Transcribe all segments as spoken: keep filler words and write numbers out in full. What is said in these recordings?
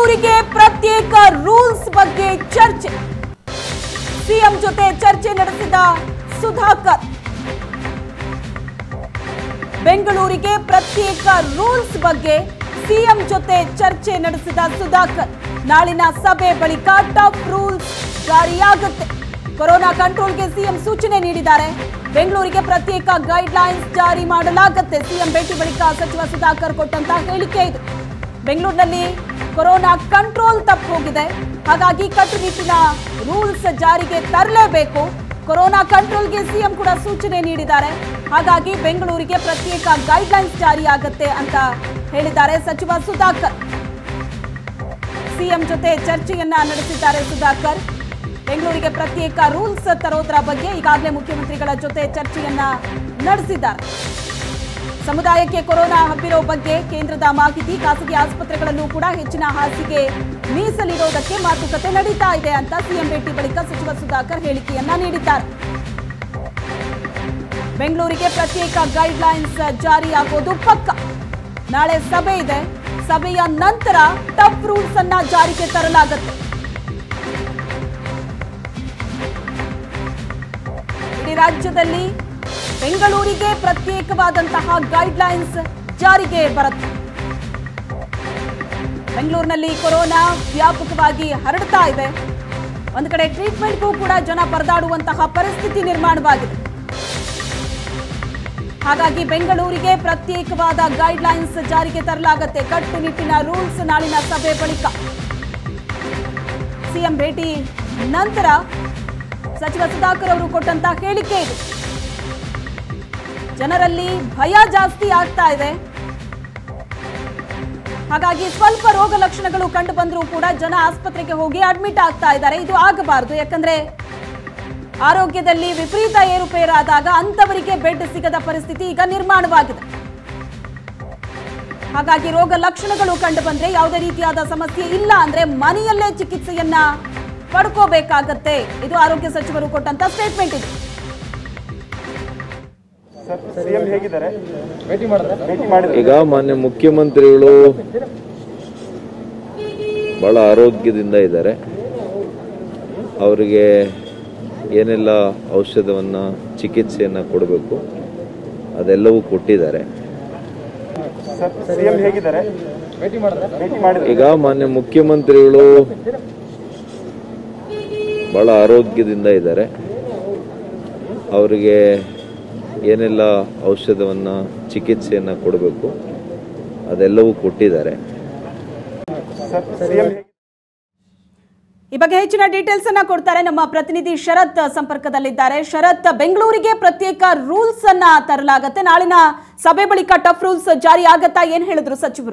ಬೆಂಗಳೂರಿಗೆ ಪ್ರತ್ಯೇಕ ರೂಲ್ಸ್ ಬಗ್ಗೆ ಚರ್ಚೆ. ಸಿಎಂ ಜೊತೆ ಚರ್ಚೆ ನಡೆಸಿದ ಸುಧಾಕರ್. ಬೆಂಗಳೂರಿಗೆ ಪ್ರತ್ಯೇಕ ರೂಲ್ಸ್ ಬಗ್ಗೆ ಸಿಎಂ ಜೊತೆ ಚರ್ಚೆ ನಡೆಸಿದ ಸುಧಾಕರ್. ನಾಳಿನ ಸಭೆ ಬಳಿಕ ಟಫ್ ರೂಲ್ಸ್ ಜಾರಿಯಾಗುತ್ತೆ. ಕೊರೋನಾ ಕಂಟ್ರೋಲ್ಗೆ ಸಿಎಂ ಸೂಚನೆ ನೀಡಿದ್ದಾರೆ. ಬೆಂಗಳೂರಿಗೆ ಪ್ರತ್ಯೇಕ ಗೈಡ್ ಲೈನ್ಸ್ ಜಾರಿ ಮಾಡಲಾಗುತ್ತೆ. ಸಿಎಂ ಭೇಟಿ ಬಳಿಕ ಸಚಿವ ಸುಧಾಕರ್ ಕೊಟ್ಟಂತ ಹೇಳಿಕೆ ಇದು. ಬೆಂಗಳೂರಿನಲ್ಲಿ ಕೊರೋನಾ ಕಂಟ್ರೋಲ್ ತಪ್ಪು ಹೋಗಿದೆ, ಹಾಗಾಗಿ ಕಟ್ಟುನಿಟ್ಟಿನ ರೂಲ್ಸ್ ಜಾರಿಗೆ ತರಲೇಬೇಕು. ಕೊರೋನಾ ಕಂಟ್ರೋಲ್ಗೆ ಸಿಎಂ ಕೂಡ ಸೂಚನೆ ನೀಡಿದ್ದಾರೆ. ಹಾಗಾಗಿ ಬೆಂಗಳೂರಿಗೆ ಪ್ರತ್ಯೇಕ ಗೈಡ್ ಲೈನ್ಸ್ ಜಾರಿಯಾಗುತ್ತೆ ಅಂತ ಹೇಳಿದ್ದಾರೆ ಸಚಿವ ಸುಧಾಕರ್. ಸಿಎಂ ಜೊತೆ ಚರ್ಚೆಯನ್ನ ನಡೆಸಿದ್ದಾರೆ ಸುಧಾಕರ್. ಬೆಂಗಳೂರಿಗೆ ಪ್ರತ್ಯೇಕ ರೂಲ್ಸ್ ತರೋದ್ರ ಬಗ್ಗೆ ಈಗಾಗಲೇ ಮುಖ್ಯಮಂತ್ರಿಗಳ ಜೊತೆ ಚರ್ಚೆಯನ್ನ ನಡೆಸಿದ್ದಾರೆ. ಸಮುದಾಯಕ್ಕೆ ಕೊರೋನಾ ಹಬ್ಬಿರೋ ಬಗ್ಗೆ ಕೇಂದ್ರದ ಮಾಹಿತಿ, ಖಾಸಗಿ ಆಸ್ಪತ್ರೆಗಳಲ್ಲೂ ಕೂಡ ಹೆಚ್ಚಿನ ಹಾಸಿಗೆ ಮೀಸಲಿಡೋದಕ್ಕೆ ಮಾತುಕತೆ ನಡೀತಾ ಇದೆ ಅಂತ ಸಿಎಂ ಭೇಟಿ ಬಳಿಕ ಸಚಿವ ಸುಧಾಕರ್ ಹೇಳಿಕೆಯನ್ನ ನೀಡಿದ್ದಾರೆ. ಬೆಂಗಳೂರಿಗೆ ಪ್ರತ್ಯೇಕ ಗೈಡ್ ಲೈನ್ಸ್ ಜಾರಿಯಾಗೋದು ಪಕ್ಕ. ನಾಳೆ ಸಭೆ ಇದೆ. ಸಭೆಯ ನಂತರ ಟಫ್ ರೂಲ್ಸ್ ಅನ್ನ ಜಾರಿಗೆ ತರಲಾಗುತ್ತೆ. ಇಡೀ ರಾಜ್ಯದಲ್ಲಿ ಬೆಂಗಳೂರಿಗೆ ಪ್ರತ್ಯೇಕವಾದಂತಹ ಗೈಡ್ ಲೈನ್ಸ್ ಜಾರಿಗೆ ಬರುತ್ತೆ. ಬೆಂಗಳೂರಿನಲ್ಲಿ ಕೊರೋನಾ ವ್ಯಾಪಕವಾಗಿ ಹರಡ್ತಾ ಇದೆ. ಒಂದು ಕಡೆ ಟ್ರೀಟ್ಮೆಂಟ್ಗೂ ಕೂಡ ಜನ ಪರದಾಡುವಂತಹ ಪರಿಸ್ಥಿತಿ ನಿರ್ಮಾಣವಾಗಿದೆ. ಹಾಗಾಗಿ ಬೆಂಗಳೂರಿಗೆ ಪ್ರತ್ಯೇಕವಾದ ಗೈಡ್ ಲೈನ್ಸ್ ಜಾರಿಗೆ ತರಲಾಗುತ್ತೆ. ಕಟ್ಟುನಿಟ್ಟಿನ ರೂಲ್ಸ್ ನಾಳಿನ ಸಭೆ ಬಳಿಕ. ಸಿಎಂ ಭೇಟಿ ನಂತರ ಸಚಿವ ಸುಧಾಕರ್ ಅವರು ಕೊಟ್ಟಂತ ಹೇಳಿಕೆ ಇದು. ಜನರಲ್ಲಿ ಭಯ ಜಾಸ್ತಿ ಆಗ್ತಾ ಇದೆ. ಹಾಗಾಗಿ ಸ್ವಲ್ಪ ರೋಗ ಲಕ್ಷಣಗಳು ಕಂಡು ಬಂದರೂ ಕೂಡ ಜನ ಆಸ್ಪತ್ರೆಗೆ ಹೋಗಿ ಅಡ್ಮಿಟ್ ಆಗ್ತಾ ಇದ್ದಾರೆ. ಇದು ಆಗಬಾರದು. ಯಾಕಂದ್ರೆ ಆರೋಗ್ಯದಲ್ಲಿ ವಿಪರೀತ ಏರುಪೇರಾದಾಗ ಅಂತವರಿಗೆ ಬೆಡ್ ಸಿಗದ ಪರಿಸ್ಥಿತಿ ಈಗ ನಿರ್ಮಾಣವಾಗಿದೆ. ಹಾಗಾಗಿ ರೋಗ ಲಕ್ಷಣಗಳು ಕಂಡು ಬಂದ್ರೆ ಯಾವುದೇ ರೀತಿಯಾದ ಸಮಸ್ಯೆ ಇಲ್ಲ ಅಂದ್ರೆ ಮನೆಯಲ್ಲೇ ಚಿಕಿತ್ಸೆಯನ್ನ ಪಡ್ಕೋಬೇಕಾಗತ್ತೆ. ಇದು ಆರೋಗ್ಯ ಸಚಿವರು ಕೊಟ್ಟಂತ ಸ್ಟೇಟ್ಮೆಂಟ್ ಇದು. ಈಗ ಮಾನ್ಯ ಮುಖ್ಯಮಂತ್ರಿಗಳು ಬಹಳ ಆರೋಗ್ಯದಿಂದ ಇದ್ದಾರೆ. ಅವರಿಗೆ ಏನೆಲ್ಲ ಔಷಧವನ್ನ ಚಿಕಿತ್ಸೆಯನ್ನ ಕೊಡಬೇಕು ಅದೆಲ್ಲವೂ ಕೊಟ್ಟಿದ್ದಾರೆ. ಈಗ ಮಾನ್ಯ ಮುಖ್ಯಮಂತ್ರಿಗಳು ಬಹಳ ಆರೋಗ್ಯದಿಂದ ಇದ್ದಾರೆ. ಅವರಿಗೆ ಏನೆಲ್ಲ ಔಷಧವನ್ನ ಚಿಕಿತ್ಸೆಯನ್ನ ಕೊಡಬೇಕು ಅದೆಲ್ಲವೂ ಕೊಟ್ಟಿದ್ದಾರೆ. ಈ ಬಗ್ಗೆ ಹೆಚ್ಚಿನ ಡೀಟೇಲ್ಸ್ ಅನ್ನ ಕೊಡ್ತಾರೆ ನಮ್ಮ ಪ್ರತಿನಿಧಿ ಶರತ್ ಸಂಪರ್ಕದಲ್ಲಿದ್ದಾರೆ. ಶರತ್, ಬೆಂಗಳೂರಿಗೆ ಪ್ರತ್ಯೇಕ ರೂಲ್ಸ್ ಅನ್ನ ತರಲಾಗುತ್ತೆ. ನಾಳಿನ ಸಭೆ ಬಳಿಕ ಟಫ್ ರೂಲ್ಸ್ ಜಾರಿ ಆಗತ್ತಾ? ಏನ್ ಹೇಳಿದ್ರು ಸಚಿವರು?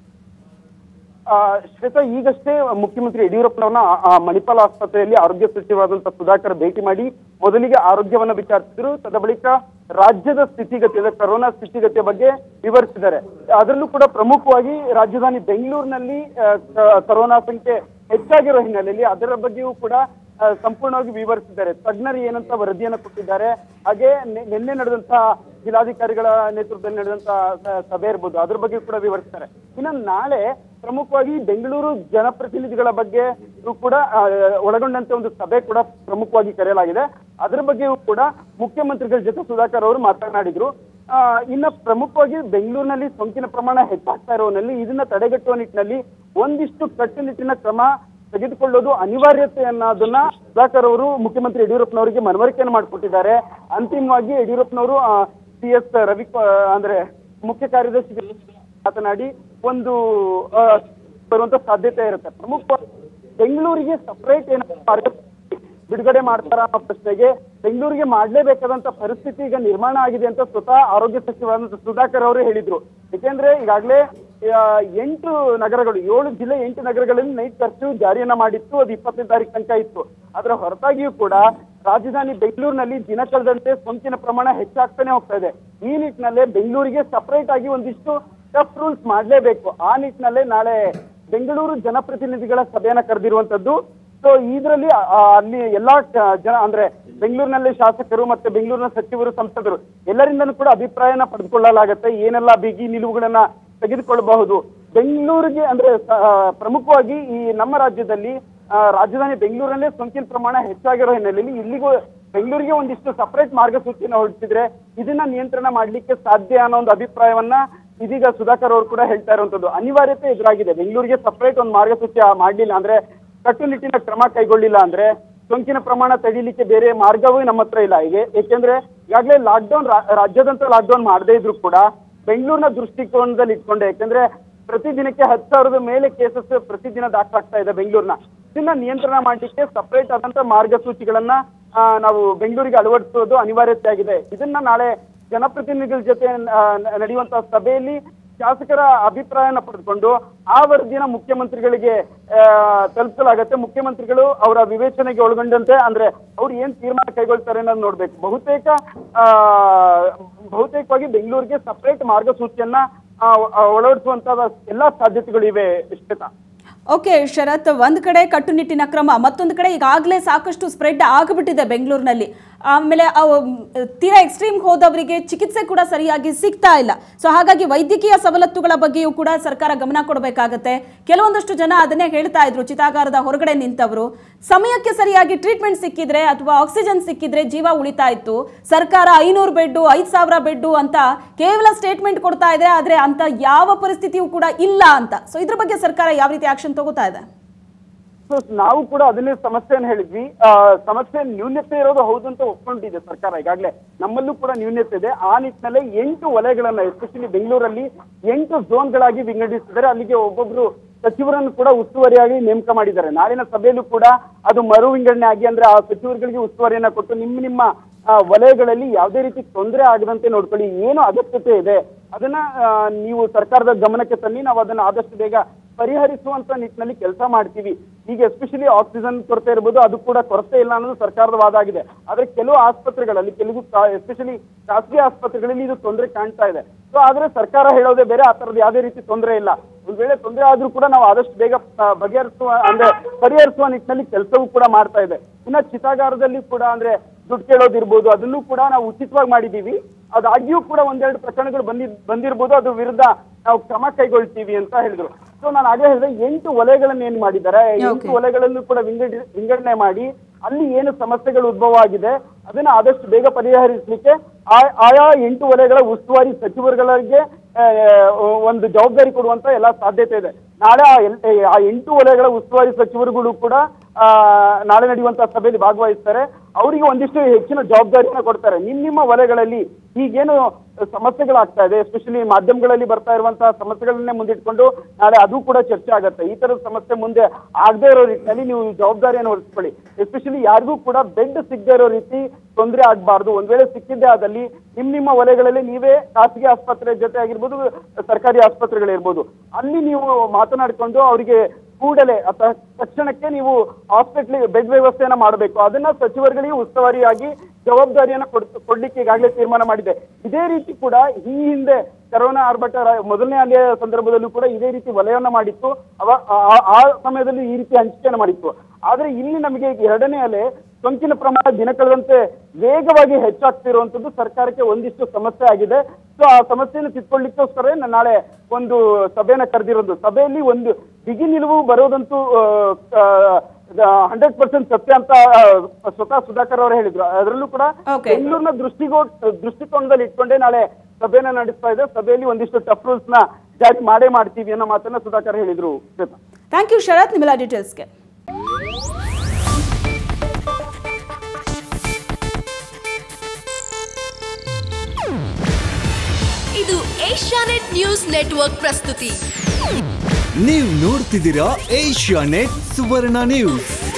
ಶ್ವೇತಾ, ಈಗಷ್ಟೇ ಮುಖ್ಯಮಂತ್ರಿ ಯಡಿಯೂರಪ್ಪನವರನ್ನ ಮಣಿಪಾಲ್ ಆಸ್ಪತ್ರೆಯಲ್ಲಿ ಆರೋಗ್ಯ ಸಚಿವರಾದಂತಹ ಸುಧಾಕರ್ ಭೇಟಿ ಮಾಡಿ ಮೊದಲಿಗೆ ಆರೋಗ್ಯವನ್ನ ವಿಚಾರಿಸಿದ್ರು. ತದ ಬಳಿಕ ರಾಜ್ಯದ ಸ್ಥಿತಿಗತಿ, ಕೊರೋನಾ ಸ್ಥಿತಿಗತಿಯ ಬಗ್ಗೆ ವಿವರಿಸಿದ್ದಾರೆ. ಅದರಲ್ಲೂ ಕೂಡ ಪ್ರಮುಖವಾಗಿ ರಾಜಧಾನಿ ಬೆಂಗಳೂರಿನಲ್ಲಿ ಕೊರೋನಾ ಸಂಖ್ಯೆ ಹೆಚ್ಚಾಗಿರೋ ಹಿನ್ನೆಲೆಯಲ್ಲಿ ಅದರ ಬಗ್ಗೆಯೂ ಕೂಡ ಸಂಪೂರ್ಣವಾಗಿ ವಿವರಿಸಿದ್ದಾರೆ. ತಜ್ಞರು ಏನಂತ ವರದಿಯನ್ನು ಕೊಟ್ಟಿದ್ದಾರೆ. ಹಾಗೆ ನಿನ್ನೆ ನಡೆದಂತಹ ಜಿಲ್ಲಾಧಿಕಾರಿಗಳ ನೇತೃತ್ವದಲ್ಲಿ ನಡೆದಂತಹ ಸಭೆ ಇರ್ಬೋದು, ಅದ್ರ ಬಗ್ಗೆ ಕೂಡ ವಿವರಿಸ್ತಾರೆ. ಇನ್ನು ನಾಳೆ ಪ್ರಮುಖವಾಗಿ ಬೆಂಗಳೂರು ಜನಪ್ರತಿನಿಧಿಗಳ ಬಗ್ಗೆ ಕೂಡ ಒಳಗೊಂಡಂತೆ ಒಂದು ಸಭೆ ಕೂಡ ಪ್ರಮುಖವಾಗಿ ಕರೆಯಲಾಗಿದೆ. ಅದರ ಬಗ್ಗೆಯೂ ಕೂಡ ಮುಖ್ಯಮಂತ್ರಿಗಳ ಜೊತೆ ಸುಧಾಕರ್ ಅವರು ಮಾತನಾಡಿದ್ರು. ಆ ಇನ್ನ ಪ್ರಮುಖವಾಗಿ ಬೆಂಗಳೂರಿನಲ್ಲಿ ಸೋಂಕಿನ ಪ್ರಮಾಣ ಹೆಚ್ಚಾಗ್ತಾ ಇರೋನಲ್ಲಿ ಇದನ್ನ ತಡೆಗಟ್ಟುವ ನಿಟ್ಟಿನಲ್ಲಿ ಒಂದಿಷ್ಟು ಕಟ್ಟುನಿಟ್ಟಿನ ಕ್ರಮ ತೆಗೆದುಕೊಳ್ಳೋದು ಅನಿವಾರ್ಯತೆ ಅನ್ನೋದನ್ನ ಸುಧಾಕರ್ ಅವರು ಮುಖ್ಯಮಂತ್ರಿ ಯಡಿಯೂರಪ್ಪನವರಿಗೆ ಮನವರಿಕೆಯನ್ನು ಮಾಡಿಕೊಟ್ಟಿದ್ದಾರೆ. ಅಂತಿಮವಾಗಿ ಯಡಿಯೂರಪ್ಪನವರು ಸಿ ಎಸ್ ರವಿ ಅಂದ್ರೆ ಮುಖ್ಯ ಕಾರ್ಯದರ್ಶಿ ಮಾತನಾಡಿ ಒಂದು ಬರುವಂತ ಸಾಧ್ಯತೆ ಇರುತ್ತೆ. ಪ್ರಮುಖವಾಗಿ ಬೆಂಗಳೂರಿಗೆ ಸಪರೇಟ್ ಏನಾದ್ರು ಬಿಡುಗಡೆ ಮಾಡ್ತಾರ ಅನ್ನೋ ಪ್ರಶ್ನೆಗೆ ಬೆಂಗಳೂರಿಗೆ ಮಾಡ್ಲೇಬೇಕಾದಂತ ಪರಿಸ್ಥಿತಿ ಈಗ ನಿರ್ಮಾಣ ಆಗಿದೆ ಅಂತ ಸ್ವತಃ ಆರೋಗ್ಯ ಸಚಿವರಾದ ಸುಧಾಕರ್ ಅವರು ಹೇಳಿದ್ರು. ಯಾಕೆಂದ್ರೆ ಈಗಾಗಲೇ ಎಂಟು ನಗರಗಳು, ಏಳು ಜಿಲ್ಲೆ ಎಂಟು ನಗರಗಳಲ್ಲಿ ನೈಟ್ ಕರ್ಫ್ಯೂ ಜಾರಿಯನ್ನ ಮಾಡಿತ್ತು. ಅದು ಇಪ್ಪತ್ತನೇ ತಾರೀಕು ತನಕ ಇತ್ತು. ಅದರ ಹೊರತಾಗಿಯೂ ಕೂಡ ರಾಜಧಾನಿ ಬೆಂಗಳೂರಿನಲ್ಲಿ ದಿನ ಕಳೆದಂತೆ ಸೋಂಕಿನ ಪ್ರಮಾಣ ಹೆಚ್ಚಾಗ್ತಾನೆ ಹೋಗ್ತಾ ಇದೆ. ಈ ನಿಟ್ಟಿನಲ್ಲೇ ಬೆಂಗಳೂರಿಗೆ ಸಪರೇಟ್ ಆಗಿ ಒಂದಿಷ್ಟು ಟಫ್ ರೂಲ್ಸ್ ಮಾಡಲೇಬೇಕು. ಆ ನಿಟ್ಟಿನಲ್ಲೇ ನಾಳೆ ಬೆಂಗಳೂರು ಜನಪ್ರತಿನಿಧಿಗಳ ಸಭೆಯನ್ನ ಕರೆದಿರುವಂತದ್ದು. ಸೊ ಇದರಲ್ಲಿ ಅಲ್ಲಿ ಎಲ್ಲಾ ಜನ ಅಂದ್ರೆ ಬೆಂಗಳೂರಿನಲ್ಲಿ ಶಾಸಕರು ಮತ್ತೆ ಬೆಂಗಳೂರಿನ ಸಚಿವರು, ಸಂಸದರು ಎಲ್ಲರಿಂದನೂ ಕೂಡ ಅಭಿಪ್ರಾಯನ ಪಡೆದುಕೊಳ್ಳಲಾಗತ್ತೆ. ಏನೆಲ್ಲ ಬಿಗಿ ನಿಲುವುಗಳನ್ನ ತೆಗೆದುಕೊಳ್ಳಬಹುದು. ಬೆಂಗಳೂರಿಗೆ ಅಂದ್ರೆ ಪ್ರಮುಖವಾಗಿ ಈ ನಮ್ಮ ರಾಜ್ಯದಲ್ಲಿ ರಾಜಧಾನಿ ಬೆಂಗಳೂರಲ್ಲೇ ಸೋಂಕಿನ ಪ್ರಮಾಣ ಹೆಚ್ಚಾಗಿರೋ ಹಿನ್ನೆಲೆಯಲ್ಲಿ ಇಲ್ಲಿಗೂ ಬೆಂಗಳೂರಿಗೆ ಒಂದಿಷ್ಟು ಸಪರೇಟ್ ಮಾರ್ಗಸೂಚಿನ ಹೊರಡಿಸಿದ್ರೆ ಇದನ್ನ ನಿಯಂತ್ರಣ ಮಾಡ್ಲಿಕ್ಕೆ ಸಾಧ್ಯ ಅನ್ನೋ ಒಂದು ಅಭಿಪ್ರಾಯವನ್ನ ಇದೀಗ ಸುಧಾಕರ್ ಅವರು ಕೂಡ ಹೇಳ್ತಾ ಇರುವಂತದ್ದು. ಅನಿವಾರ್ಯತೆ ಎದುರಾಗಿದೆ. ಬೆಂಗಳೂರಿಗೆ ಸಪರೇಟ್ ಒಂದು ಮಾರ್ಗಸೂಚಿ ಮಾಡ್ಲಿಲ್ಲ ಅಂದ್ರೆ, ಕಟ್ಟುನಿಟ್ಟಿನ ಕ್ರಮ ಕೈಗೊಳ್ಳಿಲ್ಲ ಅಂದ್ರೆ ಸೋಂಕಿನ ಪ್ರಮಾಣ ತಡೀಲಿಕ್ಕೆ ಬೇರೆ ಮಾರ್ಗವೂ ನಮ್ಮ ಹತ್ರ ಇಲ್ಲ. ಈಗ ಏಕೆಂದ್ರೆ ಈಗಾಗಲೇ ಲಾಕ್ಡೌನ್ ರಾಜ್ಯದಂತ ಲಾಕ್ಡೌನ್ ಮಾಡದೇ ಇದ್ರು ಕೂಡ ಬೆಂಗಳೂರಿನ ದೃಷ್ಟಿಕೋನದಲ್ಲಿ ಇಟ್ಕೊಂಡೆ, ಯಾಕಂದ್ರೆ ಪ್ರತಿದಿನಕ್ಕೆ ಹತ್ತು ಸಾವಿರದ ಮೇಲೆ ಕೇಸಸ್ ಪ್ರತಿದಿನ ದಾಖಲಾಗ್ತಾ ಇದೆ ಬೆಂಗಳೂರಿನ. ಇದನ್ನ ನಿಯಂತ್ರಣ ಮಾಡಲಿಕ್ಕೆ ಸಪರೇಟ್ ಆದಂತ ಮಾರ್ಗಸೂಚಿಗಳನ್ನ ನಾವು ಬೆಂಗಳೂರಿಗೆ ಅಳವಡಿಸೋದು ಅನಿವಾರ್ಯತೆ ಆಗಿದೆ. ಇದನ್ನ ನಾಳೆ ಜನಪ್ರತಿನಿಧಿಗಳ ಜೊತೆ ನಡೆಯುವಂತಹ ಸಭೆಯಲ್ಲಿ ಶಾಸಕರ ಅಭಿಪ್ರಾಯನ ಪಡೆದುಕೊಂಡು ಆ ವರದಿನ ಮುಖ್ಯಮಂತ್ರಿಗಳಿಗೆ ತಲುಪಿಸಲಾಗತ್ತೆ. ಮುಖ್ಯಮಂತ್ರಿಗಳು ಅವರ ವಿವೇಚನೆಗೆ ಒಳಗೊಂಡಂತೆ ಅಂದ್ರೆ ಅವ್ರು ಏನ್ ತೀರ್ಮಾನ ಕೈಗೊಳ್ತಾರೆ ಅನ್ನೋದು ನೋಡ್ಬೇಕು. ಬಹುತೇಕ ಆ ಬಹುತೇಕವಾಗಿ ಬೆಂಗಳೂರಿಗೆ ಸಪರೇಟ್ ಮಾರ್ಗಸೂಚಿಯನ್ನ ಅಳವಡಿಸುವಂತಹ ಎಲ್ಲಾ ಸಾಧ್ಯತೆಗಳು ಇವೆ. ಶ್ವೇತಾ. ಓಕೆ ಶರತ್, ಒಂದ್ ಕಡೆ ಕಟ್ಟುನಿಟ್ಟಿನ ಕ್ರಮ, ಮತ್ತೊಂದು ಕಡೆ ಈಗಾಗಲೇ ಸಾಕಷ್ಟು ಸ್ಪ್ರೆಡ್ ಆಗಿಬಿಟ್ಟಿದೆ ಬೆಂಗಳೂರಿನಲ್ಲಿ. ಆಮೇಲೆ ತೀರಾ ಎಕ್ಸ್ಟ್ರೀಮ್ ಹೋದವರಿಗೆ ಚಿಕಿತ್ಸೆ ಕೂಡ ಸರಿಯಾಗಿ ಸಿಗ್ತಾ ಇಲ್ಲ. ಸೊ ಹಾಗಾಗಿ ವೈದ್ಯಕೀಯ ಸವಲತ್ತುಗಳ ಬಗ್ಗೆಯೂ ಕೂಡ ಸರ್ಕಾರ ಗಮನ ಕೊಡಬೇಕಾಗತ್ತೆ. ಕೆಲವೊಂದಷ್ಟು ಜನ ಅದನ್ನೇ ಹೇಳ್ತಾ ಇದ್ರು, ಚಿತಾಗಾರದ ಹೊರಗಡೆ ನಿಂತವರು ಸಮಯಕ್ಕೆ ಸರಿಯಾಗಿ ಟ್ರೀಟ್ಮೆಂಟ್ ಸಿಕ್ಕಿದ್ರೆ ಅಥವಾ ಆಕ್ಸಿಜನ್ ಸಿಕ್ಕಿದ್ರೆ ಜೀವ ಉಳಿತಾ ಇತ್ತು. ಸರ್ಕಾರ ಐನೂರು ಬೆಡ್ಡು ಐದು ಸಾವಿರ ಬೆಡ್ಡು ಅಂತ ಕೇವಲ ಸ್ಟೇಟ್ಮೆಂಟ್ ಕೊಡ್ತಾ ಇದೆ, ಆದ್ರೆ ಅಂತ ಯಾವ ಪರಿಸ್ಥಿತಿಯೂ ಕೂಡ ಇಲ್ಲ ಅಂತ. ಸೊ ಇದ್ರ ಬಗ್ಗೆ ಸರ್ಕಾರ ಯಾವ ರೀತಿ ಆಕ್ಷನ್ ತಗೋತಾ ಇದೆ? ನಾವು ಕೂಡ ಅದನ್ನೇ ಸಮಸ್ಯೆಯನ್ನು ಹೇಳಿದ್ವಿ. ಸಮಸ್ಯೆ ನ್ಯೂನ್ಯತೆ ಇರೋದು ಹೌದು ಅಂತ ಒಪ್ಕೊಂಡಿದೆ ಸರ್ಕಾರ. ಈಗಾಗಲೇ ನಮ್ಮಲ್ಲೂ ಕೂಡ ನ್ಯೂನ್ಯತೆ ಇದೆ. ಆ ನಿಟ್ಟಿನಲ್ಲಿ ಎಂಟು ವಲಯಗಳನ್ನ ಎಸ್ಪೆಷಲಿ ಬೆಂಗಳೂರಲ್ಲಿ ಎಂಟು ಝೋನ್ಗಳಾಗಿ ವಿಂಗಡಿಸಿದ್ದಾರೆ. ಅಲ್ಲಿಗೆ ಒಬ್ಬೊಬ್ರು ಸಚಿವರನ್ನು ಕೂಡ ಉಸ್ತುವಾರಿಯಾಗಿ ನೇಮಕ ಮಾಡಿದ್ದಾರೆ. ನಾಳಿನ ಸಭೆಯಲ್ಲೂ ಕೂಡ ಅದು ಮರು ವಿಂಗಡಣೆ ಆಗಿ ಅಂದ್ರೆ ಆ ಸಚಿವರುಗಳಿಗೆ ಉಸ್ತುವಾರಿಯನ್ನ ಕೊಟ್ಟು ನಿಮ್ಮ ನಿಮ್ಮ ವಲಯಗಳಲ್ಲಿ ಯಾವುದೇ ರೀತಿ ತೊಂದರೆ ಆಗದಂತೆ ನೋಡ್ಕೊಳ್ಳಿ, ಏನು ಅಗತ್ಯತೆ ಇದೆ ಅದನ್ನ ನೀವು ಸರ್ಕಾರದ ಗಮನಕ್ಕೆ ತನ್ನಿ, ನಾವು ಅದನ್ನ ಆದಷ್ಟು ಬೇಗ ಪರಿಹರಿಸುವಂತ ನಿಟ್ಟಿನಲ್ಲಿ ಕೆಲಸ ಮಾಡ್ತೀವಿ. ಈಗ ಎಸ್ಪೆಷಲಿ ಆಕ್ಸಿಜನ್ ಕೊರತೆ ಇರ್ಬೋದು, ಅದು ಕೂಡ ಕೊರತೆ ಇಲ್ಲ ಅನ್ನೋದು ಸರ್ಕಾರದ ವಾದ ಆಗಿದೆ. ಆದ್ರೆ ಕೆಲವು ಆಸ್ಪತ್ರೆಗಳಲ್ಲಿ, ಕೆಲವು ಎಸ್ಪೆಷಲಿ ಖಾಸಗಿ ಆಸ್ಪತ್ರೆಗಳಲ್ಲಿ ಇದು ತೊಂದರೆ ಕಾಣ್ತಾ ಇದೆ. ಸೊ ಆದ್ರೆ ಸರ್ಕಾರ ಹೇಳೋದೇ ಬೇರೆ, ಆ ತರದ ಯಾವುದೇ ರೀತಿ ತೊಂದರೆ ಇಲ್ಲ. ಒಂದ್ ವೇಳೆ ತೊಂದರೆ ಆದ್ರೂ ಕೂಡ ನಾವು ಆದಷ್ಟು ಬೇಗ ಬಗೆಹರಿಸುವ ಅಂದ್ರೆ ಪರಿಹರಿಸುವ ನಿಟ್ಟಿನಲ್ಲಿ ಕೆಲಸವೂ ಕೂಡ ಮಾಡ್ತಾ ಇದೆ. ಇನ್ನ ಚಿತಾಗಾರದಲ್ಲಿ ಕೂಡ ಅಂದ್ರೆ ದುಡ್ಡು ಕೇಳೋದಿರ್ಬೋದು, ಅದನ್ನು ಕೂಡ ನಾವು ಉಚಿತವಾಗಿ ಮಾಡಿದೀವಿ. ಅದಾಗಿಯೂ ಕೂಡ ಒಂದೆರಡು ಪ್ರಕರಣಗಳು ಬಂದಿ ಬಂದಿರ್ಬೋದು, ಅದ್ರ ವಿರುದ್ಧ ನಾವು ಕ್ರಮ ಕೈಗೊಳ್ತೀವಿ ಅಂತ ಹೇಳಿದ್ರು. ಸೊ ನಾನು ಆಗಲೇ ಹೇಳಿದೆ, ಎಂಟು ವಲಯಗಳನ್ನ ಏನ್ ಮಾಡಿದ್ದಾರೆ, ಎಂಟು ವಲಯಗಳನ್ನು ಕೂಡ ವಿಂಗಡಿ ವಿಂಗಡಣೆ ಮಾಡಿ ಅಲ್ಲಿ ಏನು ಸಮಸ್ಯೆಗಳು ಉದ್ಭವ ಆಗಿದೆ ಅದನ್ನ ಆದಷ್ಟು ಬೇಗ ಪರಿಹರಿಸಲಿಕ್ಕೆ ಆಯಾ ಎಂಟು ವಲಯಗಳ ಉಸ್ತುವಾರಿ ಸಚಿವರುಗಳಿಗೆ ಒಂದು ಜವಾಬ್ದಾರಿ ಕೊಡುವಂತ ಎಲ್ಲಾ ಸಾಧ್ಯತೆ ಇದೆ. ನಾಳೆ ಆ ಎಂಟು ವಲಯಗಳ ಉಸ್ತುವಾರಿ ಸಚಿವರುಗಳು ಕೂಡ ಆ ನಾಳೆ ನಡೆಯುವಂತಹ ಸಭೆಯಲ್ಲಿ ಭಾಗವಹಿಸ್ತಾರೆ. ಅವರಿಗೆ ಒಂದಿಷ್ಟು ಹೆಚ್ಚಿನ ಜವಾಬ್ದಾರಿಯನ್ನ ಕೊಡ್ತಾರೆ. ನಿಮ್ ನಿಮ್ಮ ವಲಯಗಳಲ್ಲಿ ಈಗೇನು ಸಮಸ್ಯೆಗಳಾಗ್ತಾ ಇದೆ, ಎಸ್ಪೆಷಲಿ ಮಾಧ್ಯಮಗಳಲ್ಲಿ ಬರ್ತಾ ಇರುವಂತಹ ಸಮಸ್ಯೆಗಳನ್ನೇ ಮುಂದಿಟ್ಕೊಂಡು ನಾಳೆ ಅದು ಕೂಡ ಚರ್ಚೆ ಆಗುತ್ತೆ. ಈ ತರದ ಸಮಸ್ಯೆ ಮುಂದೆ ಆಗದೆ ಇರೋ ರೀತಿಯಲ್ಲಿ ನೀವು ಜವಾಬ್ದಾರಿಯನ್ನು ಹೊರಿಸ್ಕೊಳ್ಳಿ. ಎಸ್ಪೆಷಲಿ ಯಾರಿಗೂ ಕೂಡ ಬೆಡ್ ಸಿಗದೆ ಇರೋ ರೀತಿ ತೊಂದರೆ ಆಗ್ಬಾರ್ದು. ಒಂದ್ ವೇಳೆ ಸಿಕ್ಕಿದ್ದೆ ಆದಲ್ಲಿ ನಿಮ್ ನಿಮ್ಮ ವಲಯಗಳಲ್ಲಿ ನೀವೇ ಖಾಸಗಿ ಆಸ್ಪತ್ರೆ ಜೊತೆ ಆಗಿರ್ಬೋದು, ಸರ್ಕಾರಿ ಆಸ್ಪತ್ರೆಗಳಿರ್ಬೋದು, ಅಲ್ಲಿ ನೀವು ಮಾತನಾಡಿಕೊಂಡು ಅವರಿಗೆ ಕೂಡಲೇ ಅಥವಾ ತಕ್ಷಣಕ್ಕೆ ನೀವು ಹಾಸ್ಪಿಟ್ಲ್ ಬೆಡ್ ವ್ಯವಸ್ಥೆಯನ್ನ ಮಾಡಬೇಕು. ಅದನ್ನ ಸಚಿವರುಗಳಿಗೆ ಉಸ್ತುವಾರಿಯಾಗಿ ಜವಾಬ್ದಾರಿಯನ್ನ ಕೊಡ್ ಕೊಡ್ಲಿಕ್ಕೆ ಈಗಾಗಲೇ ತೀರ್ಮಾನ ಮಾಡಿದೆ. ಇದೇ ರೀತಿ ಕೂಡ ಈ ಹಿಂದೆ ಕರೋನಾ ಆರ್ಭಟ ಮೊದಲನೇ ಅಲೆಯ ಸಂದರ್ಭದಲ್ಲೂ ಕೂಡ ಇದೇ ರೀತಿ ವಲಯವನ್ನ ಮಾಡಿತ್ತು. ಅವ ಆ ಸಮಯದಲ್ಲಿ ಈ ರೀತಿ ಹಂಚಿಕೆಯನ್ನು ಮಾಡಿತ್ತು. ಆದ್ರೆ ಇಲ್ಲಿ ನಮಗೆ ಎರಡನೇ ಅಲೆ ಸೋಂಕಿನ ಪ್ರಮಾಣ ದಿನ ಕಳೆದಂತೆ ವೇಗವಾಗಿ ಹೆಚ್ಚಾಗ್ತಿರುವಂತದ್ದು ಸರ್ಕಾರಕ್ಕೆ ಒಂದಿಷ್ಟು ಸಮಸ್ಯೆ ಆಗಿದೆ. ಸೊ ಆ ಸಮಸ್ಯೆಯನ್ನು ತಿಳ್ಕೊಳ್ಳಿಕ್ಕೋಸ್ಕರ ನಾಳೆ ಒಂದು ಸಭೆಯನ್ನ ಕರೆದಿರೋದು. ಸಭೆಯಲ್ಲಿ ಒಂದು ಬಿಗಿ ನಿಲುವು ಬರೋದಂತೂ ಹಂಡ್ರೆಡ್ ಪರ್ಸೆಂಟ್ ಸತ್ಯ ಅಂತ ಸ್ವತಃ ಸುಧಾಕರ್ ಅವರು ಹೇಳಿದ್ರು. ಅದರಲ್ಲೂ ಕೂಡ ಬೆಂಗಳೂರಿನ ದೃಷ್ಟಿಗೋ ದೃಷ್ಟಿಕೋನದಲ್ಲಿ ಇಟ್ಕೊಂಡೇ ನಾಳೆ ಸಭೆಯನ್ನ ನಡೆಸ್ತಾ ಇದೆ. ಸಭೆಯಲ್ಲಿ ಒಂದಿಷ್ಟು ಟಫ್ ರೂಲ್ಸ್ ನ ಜಾರಿ ಮಾಡೇ ಮಾಡ್ತೀವಿ ಅನ್ನೋ ಮಾತನ್ನ ಸುಧಾಕರ್ ಹೇಳಿದ್ರು. ಥ್ಯಾಂಕ್ ಯು ಶರತ್, ನಿಮ್ಮೆಲ್ಲ ಡೀಟೇಲ್ಸ್ಗೆ. ಇದು ಏಷ್ಯಾನೆಟ್ ನ್ಯೂಸ್ ನೆಟ್ವರ್ಕ್ ಪ್ರಸ್ತುತಿ. ನೀವು ನೋಡ್ತಿದ್ದೀರಾ ಏಷ್ಯಾನೆಟ್ ಸುವರ್ಣ ನ್ಯೂಸ್.